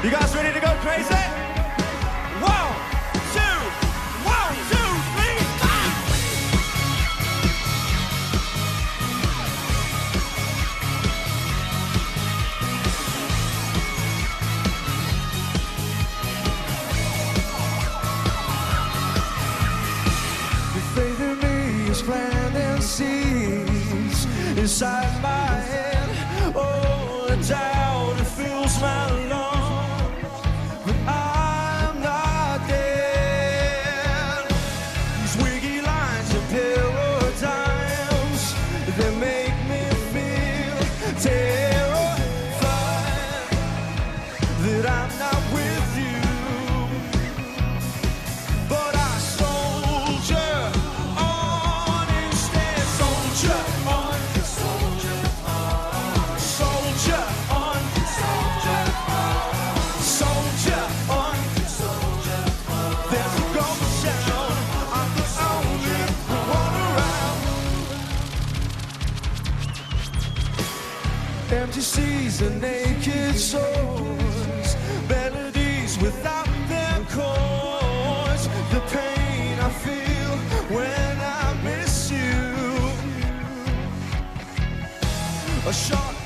You guys ready to go crazy? One, two, one, two, three, five. Your faith in me is planting seeds inside my head. Oh, the doubt it fills my lungs, but I'm not dead. These wiggy lines of paradigms, they make me feel terrified that I'm not with you. But I soldier on instead. Soldier on, soldier on, soldier on, soldier on, soldier on, soldier on. There's a golden sound. I'm the only one around. Empty seas and naked souls, melodies without their chords. The pain I feel when I miss you. A short